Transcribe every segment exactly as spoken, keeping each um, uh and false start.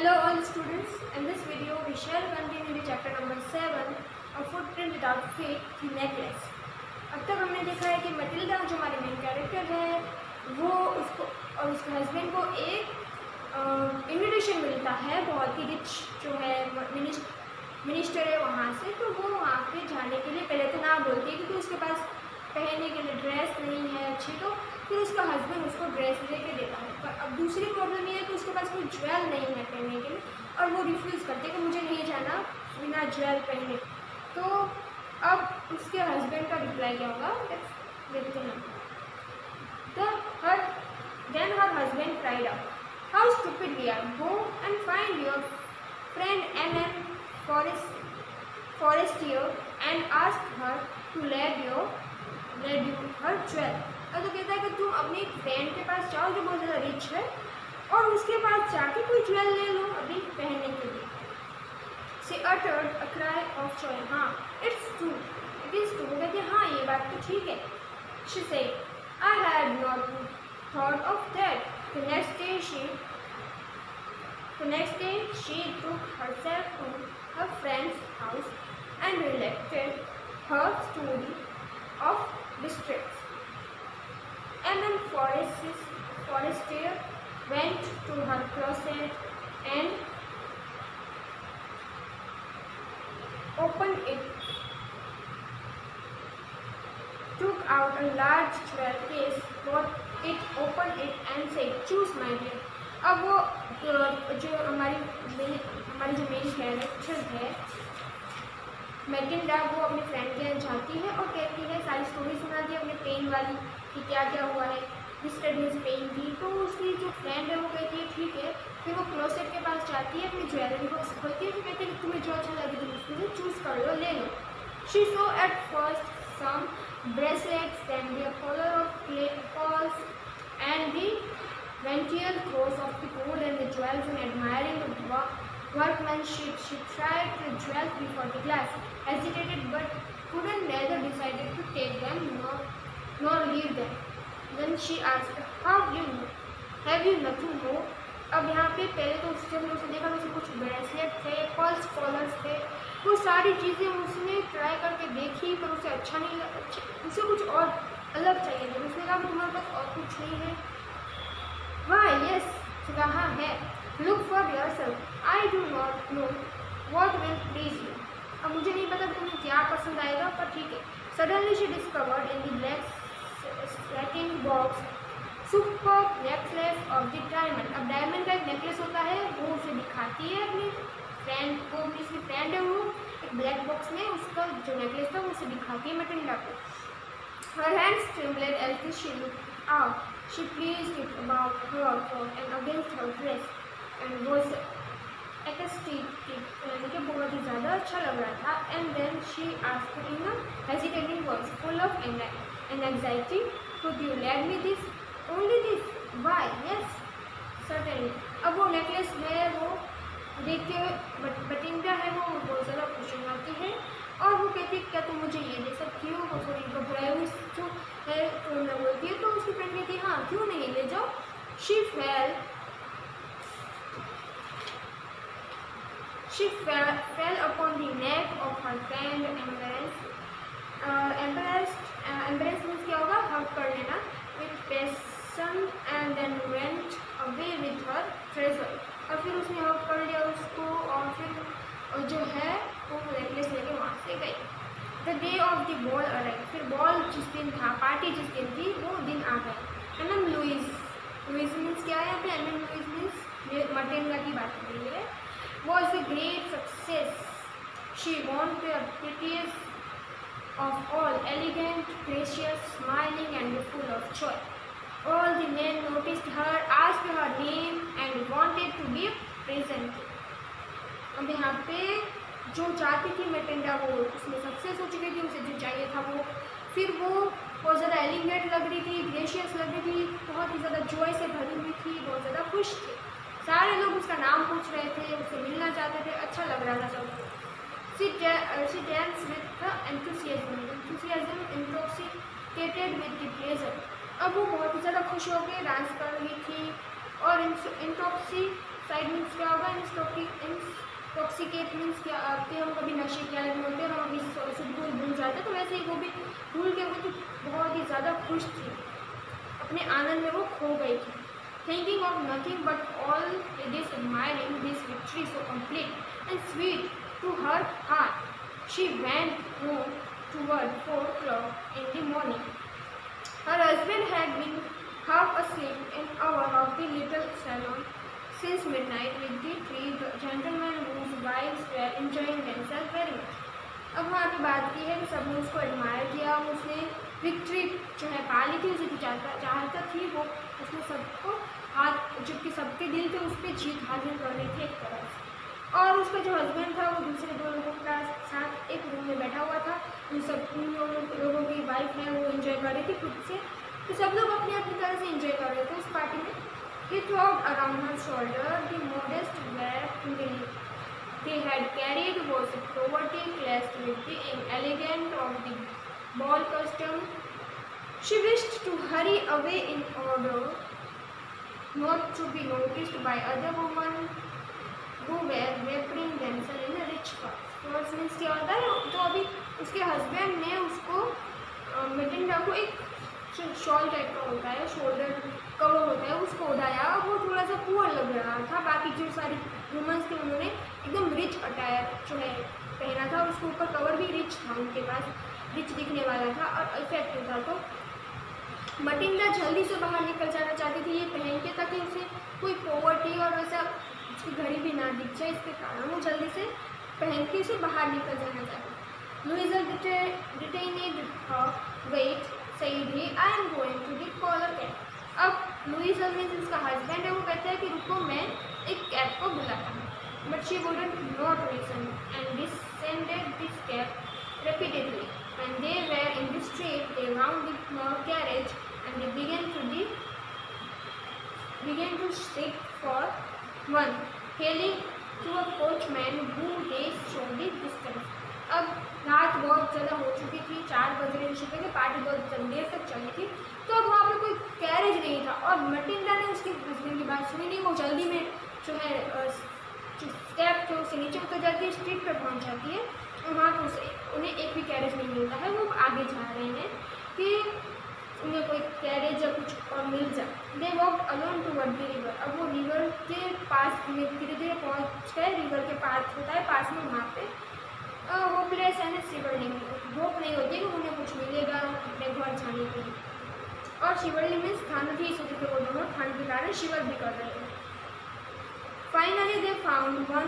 Hello all students. In this video we shall continue the chapter number seven of Footprint Without Feet, The Necklace. अब तक हमने देखा है कि Matilda जो हमारी मेन कैरेक्टर है वो उसको और उसके हस्बैंड को एक इन्विटेशन मिलता है बहुत ही रिच जो है मिनिस्टर है वहाँ से। तो वो वहाँ पे जाने के लिए पहले तो ना बोलती है क्योंकि उसके पास पहनने के लिए ड्रेस नहीं है अच्छी। तो फिर उसका हस्बैंड उसको ड्रेस लेके देता है, पर अब दूसरी प्रॉब्लम ये है कि उसके पास कोई ज्वेल नहीं है पहनने के लिए और वो रिफ्यूज़ करते हैं कि मुझे नहीं जाना बिना ज्वेल पहने। तो अब उसके हस्बैंड का रिप्लाई क्या होगा देखते हैं। तो her then her husband cried out, how stupid we are, go and find your friend M M Forestier and ask her to let your let you her jewel. और तो कहता है कि तुम अपनी फ्रेंड के पास जाओ जो बहुत ज़्यादा रिच है और उसके पास जाके कोई ज्वेल ले लो अभी पहनने के लिए। She uttered a cry of joy, हाँ it's true, it is true. कहती है हाँ ये बात तो ठीक है। She said I had not thought of that. The next day she the next day she took herself to her friend's house and related her story of distress. M M Forestier went to her closet and opened it, took out a large jewel case, brought it, opened it and said, choose my dear. अब वो जो हमारी हमारी जो main character है Matilda वो अपने friend के यहाँ जाती है और कहती है, सारी स्टोरी सुनाती है अपने पेन वाली कि क्या क्या हुआ है, मिस्टर हिज पेन की। तो उसकी जो फ्रेंड है वो कहती है ठीक है। फिर वो क्लोसेट के पास जाती है, अपनी ज्वेलरी को खोलती है, फिर कहती है कि तुम्हें जो अच्छा लगे तुम उसमें से चूज़ कर लो, ले लो। She saw at first some bracelets, then the collar of pearls and the ventral throws of the gold and the jewels, and admiring the workmanship she tried the jewels before the glass, hesitated but couldn't, neither decided to take them nor nor leave them. Then she asked, how you have you nothing more? अब यहाँ पे पहले तो उससे हमने उसे देखा उसे कुछ ब्रेसलेट थे, पर्ल्स कॉलर्स थे, वो सारी चीज़ें उसने ट्राई करके देखी पर उसे अच्छा नहीं लगा, उसे कुछ और अलग चाहिए था। उसने कहा तुम्हारे पास और कुछ नहीं है? हाँ यस, कहा है, look for yourself, I do not know what will please you. अब मुझे नहीं पता तुम्हें क्या पसंद आएगा पर ठीक है। Suddenly she discovered in the black satin box super necklace of the diamond. अब डायमंड का एक नेकलेस होता है वो उसे दिखाती है अपनी फ्रेंड को, उसकी फ्रेंड है वो एक ब्लैक बॉक्स में उसका जो नेकलेस था वो उसे दिखाती है मैटिल्डा को। Her hands trembled as she looked out, she placed it about her throat and against her dress and was मुझे बहुत ही ज़्यादा अच्छा लग रहा था। And then she asked in a hesitating voice full of anxiety, could you let me this, only this, why? Yes certainly. अब वो नेकलेस है वो देख के मटिल्डा है वो बहुत ज़्यादा खुश हो जाती है और वो कहती है क्या तुम मुझे ये दे सकती हो? वो थोड़ी घबराई हुई जो है तो मैं बोलती है तो उसकी फ्रेंड कहती है हाँ क्यों नहीं, ले जाओ। She fell She fell, fell upon the neck of her friend, embarrassed. Uh, embarrassed, uh, embarrassed means क्या होगा? हग कर लेना with passion, and then went away with her treasure. और फिर उसने हग कर लिया उसको और फिर जो है वो नेकलेस लेके वहाँ से गई। The day of the ball arrived. फिर बॉल जिस दिन था, पार्टी जिस दिन थी वो दिन आ गया। M M Louise, Louise means क्या है यहाँ पे? M M Louise means Matilda की बात हो रही है। Was a great success. She won the prettiest of all, elegant, gracious, smiling, and full of joy. All the men noticed her, asked her name, and wanted to be present. अब यहाँ पे जो चाहती थी मैटिल्डा वो उसमें success हो चुकी थी, उसे जो चाहिए था वो, फिर वो बहुत ज़्यादा एलिगेंट लग रही थी, ग्रेशियस लग रही थी, बहुत ही ज़्यादा जॉय से भरी हुई थी, बहुत ज़्यादा खुश थी। सारे लोग उसका नाम पूछ रहे थे, उससे मिलना चाहते थे, अच्छा लग रहा था सबको। She she dance with the enthusiasm enthusiasm intoxicated with the pleasure. अब वो बहुत ही ज़्यादा खुश हो के डांस कर रही थी और इंटॉक्सी साइड मीन्स क्या होगा, इंटॉक्सिकेट मीन्स क्या आपके हम कभी नशे के आदमी होते हैं और हम अभी शुद्ध को भूल जाते हैं, तो वैसे ही वो भी भूल के वो तो बहुत ही ज़्यादा खुश थी, अपने आनंद में वो खो गई थी। Thinking of nothing but all this, admiring this victory so complete and sweet to her heart, she went home toward four o'clock in the morning. Her husband had been half asleep in hour of the little salon since midnight with the three gentlemen whose wives were enjoying themselves very much. अब वहाँ पे बात की है कि सबने उसको admire किया, उसने विक्ट्री जो है पा ली थी, उसे जो चाहता चाहता थी वो उसने सबको हाथ, जबकि सबके दिल थे उस पर जीत हासिल करनी थी एक तरह से। और उसका जो हस्बैंड था वो दूसरे दो लोगों के साथ एक रूम में बैठा हुआ था, उन सब उन लोगों की वाइफ है वो एंजॉय कर रही थी खुद से, तो सब लोग अपनी अपनी तरह से एंजॉय कर रहे थे उस पार्टी में। He thrown around her shoulder the modest bag they had carried was poverty classed with the elegance of the ball costume. She wished to hurry away in order not to be noticed by other women who were wrapping themselves in a rich furs. Means क्या होता है, तो अभी उसके husband ने उसको मिटिंडा को एक शॉल टाइप का होता है, शोल्डर कवर होता है, उसको उड़ाया। वो थोड़ा सा पुअर लग रहा था, बाकी जो सारी वुमेंस थी उन्होंने एकदम रिच अटायर जो है पहना था, उसके ऊपर कवर भी रिच था, उनके पास रिच दिखने वाला था और इफेक्टिव था। तो मटिंडा जल्दी से बाहर निकल जाना चाहती थी ये पहन के, ताकि उसे कोई पॉवर्टी और वैसा उसकी घड़ी भी ना दिख जाए, इसके कारण वो जल्दी से पहन के उसे बाहर निकल जाना चाहती। Louisa detained wait said he, I am going to the caller cab. अब लुइजा में जिसका हस्बैंड है वो कहता है कि रुको मैं एक कैब को बुलाता हूँ, but she wouldn't not listen and descended this cab repeatedly. When they were in the street, they found the small carriage and they began to the began to seek for one, hailing to a coachman who they showed the distance. अब रात बहुत ज़्यादा हो चुकी थी, चार बज रहे चुके थे, पार्टी बहुत देर तक चली थी, तो अब वहाँ पे कोई कैरेज नहीं था और मटिंडा ने उसके हस्बैंड की बात सुनी नहीं। वो जल्दी में जो है स्टेप जो उससे नीचे उतर जाती है, स्ट्रीट पे पहुँच जाती है और वहाँ पर उसे उन्हें एक भी कैरेज नहीं मिलता है। वो आगे जा रहे हैं कि उन्हें कोई कैरेज या कुछ और मिल जाए। They walk alone toward the river. अब वो रिवर के पास में धीरे धीरे पहुँच गए, रिवर के पास होता है पास में, वहाँ पे होपलेस एंड शिवरली, होप नहीं होती कि उन्हें कुछ मिलेगा अपने घर जाने के लिए, और शिवरली मीन्स ठंड थी, इसलिए तो वो दोनों ठंड के कारण शिवर भी कर रहे हैं। Finally they found one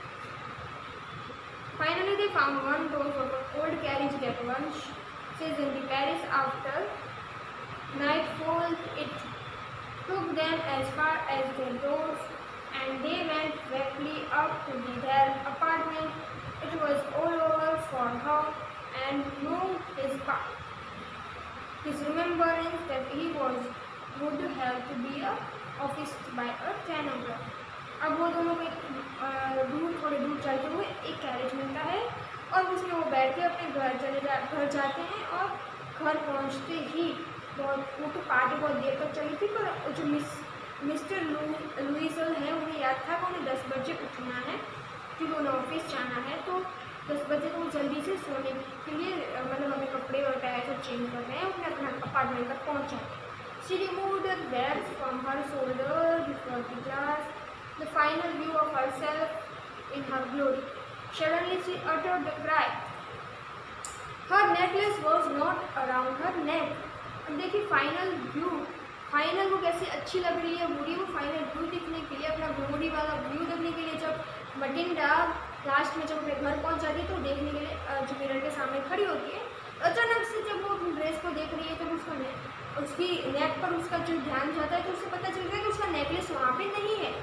finally they found one door of an old carriage that once says in the Paris after nightfall. It took them as far as their doors and they went quickly up to the, their apartment. It was all over for her and knew his part. His remembrance that he was would have to be a office by a ten o'clock. अब वो दोनों को दूर थोड़े दूर चलते हुए एक कैरेज मिलता है और उसमें वो बैठ के अपने घर चले जा घर जाते हैं और घर पहुंचते ही बहुत वो तो पार्टी बहुत देर तक चली थी, पर जो मिस मिस्टर लू लुइसल है उन्हें याद था कि उन्हें दस बजे उठना है क्योंकि उन्हें ऑफिस जाना है, तो दस बजे तो वो जल्दी से सोने के लिए मतलब हमें कपड़े और टायर सब चेंज कर रहे हैं, अपने अपना अपार्टमेंट तक पहुँचा। She removed the bags from her shoulder before the glass, the final view of herself in her glory. Suddenly she uttered the cry. Her necklace was not around her neck. अब देखिए final view, final वो कैसी अच्छी लग रही है बूढ़ी, वो final view दिखने के लिए, अपना बूढ़ी वाला व्यू देखने के लिए जब मटिंडा लास्ट में जब अपने घर पहुंच जाती है तो देखने के लिए जो मिरर के सामने खड़ी होती है, अचानक से जब वो अपनी ड्रेस को देख रही है तो उसको ने, उसकी नेक पर उसका जो ध्यान जाता है तो उसे पता चलता है कि उसका नेकलेस वहाँ पे नहीं है।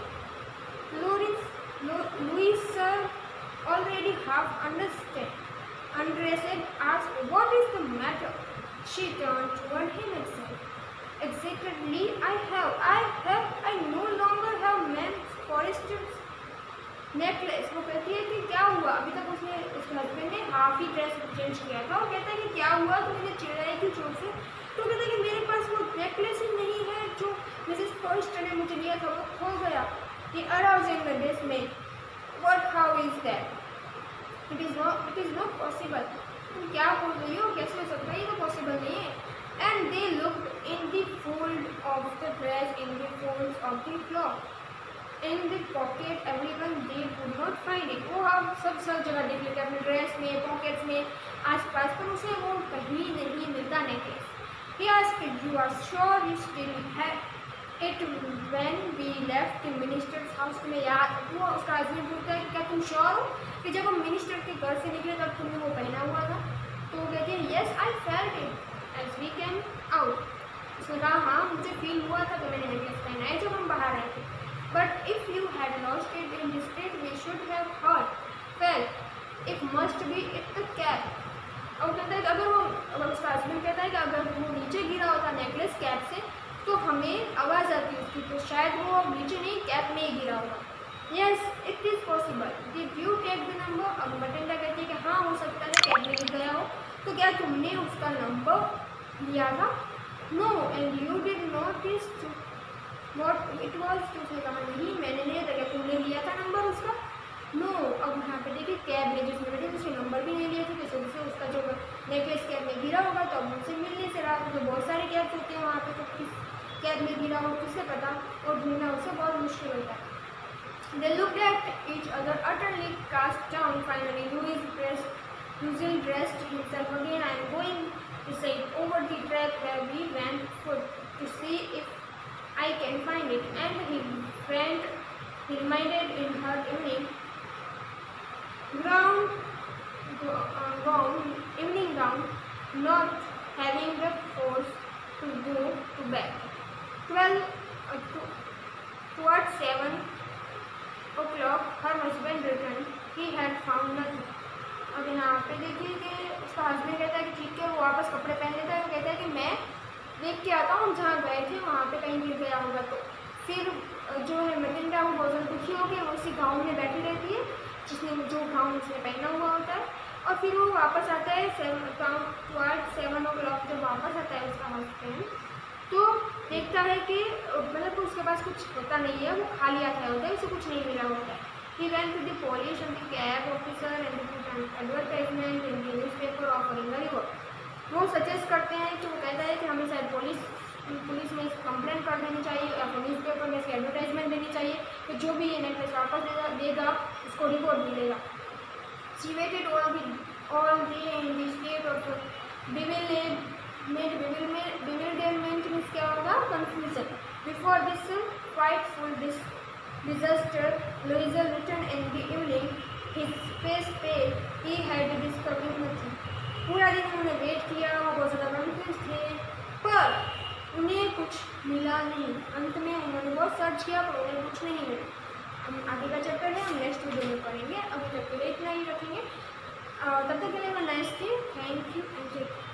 Louise already half understand, undressed, asked, "What is the matter?" She turned toward him and said, "Exactly, I have, I have, I no longer have man's Forrester's necklace." वो कहती है कि क्या हुआ, अभी तक उसने उसके हस्बैंड ने हाफ ही ड्रेस चेंज किया था, वो कहता है कि क्या हुआ, तो मुझे चिढ़ाई थी जोर से, तो कहता है कि मेरे पास वो नेकलेस ही नहीं है जो मिसेस फॉरेस्टर ने मुझे लिया था, वो खो गया। He arose in the dismay. What? How is that? It is not. It is not possible. तुम क्या बोल रही हो? कैसे हो सकता है? ये तो पॉसिबल नहीं है. And they looked in the fold of the dress, in the folds of the cloth, in the pocket, everyone. They could not find it. वो आप सब सब जगह देख लेते अपने ड्रेस में, पॉकेट्स में, आसपास, पर उसे वो कहीं नहीं मिलता necklace. He asked, "You are sure you still have it when we left the minister's house?" तुम्हें याद? वो उसका हस्बैंड पूछता है कि क्या तुम श्योर हो कि जब हम मिनिस्टर के घर से निकले तब तुमने वो पहना हुआ था? तो वो कहती है, "Yes, I felt it as we came out." उसने कहा, हाँ मुझे फील हुआ था कि मैंने नेकलेस पहना है जब हम बाहर आए थे. But if you had lost it in the street, we should have heard, felt. It must be it the cap. और कहता है कि अगर वो, अगर उसका हस्बैंड कहता है कि अगर वो नीचे गिरा होता नेकलेस कैप से तो हमें आवाज़ आती उसकी, तो शायद वो नीचे नहीं कैप में ही गिरा होगा. Yes it is possible. Did you take the number? अब बटिंडा कहती है कि हाँ हो सकता है कैप में गिर गया हो. तो क्या तुमने उसका नंबर लिया था? No. And you did not this what it was. तो उसने कहा नहीं मैंने नहीं था. क्या तुमने लिया था नंबर उसका? नो. अब यहाँ पे देखिए कैब ले जिसमें बैठे उसने नंबर भी नहीं लिया था, जैसे उससे उसका जो नेकलेस कैब में गिरा होगा तो अब उनसे मिलने से रहा. तो बहुत सारे कैब्स होते हैं वहाँ पे, तो किस कैब में गिरा हो किसे पता, और ढूंढना उससे बहुत मुश्किल होता है. They looked at each other, utterly cast down. Finally, Louis dressed, Louis dressed himself again. I am going to say over the track where we went foot to see if I can find it. And his friend, he reminded in her evening gown, uh, gown, evening gown, not having the force to go to bed. Twelve, uh, to, towards seven o'clock, her husband returned. He had found nothing. अब यहाँ पे देखिए कि उसका husband कहता है कि ठीक है वो वापस कपड़े पहन लेता है. वो कहता है कि मैं देख के आता हूँ जहाँ गए थे वहाँ पे कहीं गिर गया होगा. तो फिर जो है मटिंडा वो बहुत ज़्यादा दुखी हो गई. वो उसी गाउन में बैठी रहती है जिसने जो गाउन उसने पहना हुआ होता है. और फिर वो वापस आता है seven toward seven o'clock. जब वापस आता है उसका हस्बैंड तो देखता है कि मतलब उसके पास कुछ होता नहीं है, वो खाली आता होता है, उसे कुछ नहीं मिला होता है. He went to the police and the cab officer and put an advertisement in the newspaper offering the reward. वो सजेस्ट करते हैं कि वो कहता है कि हमें शायद पुलिस पुलिस में कंप्लेंट कर देनी चाहिए या न्यूज़पेपर में इसकी एडवर्टाइजमेंट देनी चाहिए कि जो भी ये नेकलेस वापस देगा देगा उसको रिवॉर्ड मिलेगा. She waited all the all day in the state of bewilderment. bewilderment bewilderment means क्या होगा? Confusion. Before this frightful this disaster, Louisa returned in the evening. His face pale. He had discovered nothing. पूरा दिन उन्होंने wait किया, वो बहुत ज़्यादा confuse थे, पर उन्हें कुछ मिला नहीं. अंत में उन्होंने बहुत सर्च किया पर उन्हें कुछ नहीं मिला. हम आगे का चैप्टर है हम नेक्स्ट वीडियो में पढ़ेंगे. अभी तक के लिए इतना ही रखेंगे. तब तक के लिए मैं नाइस थी. Thank you and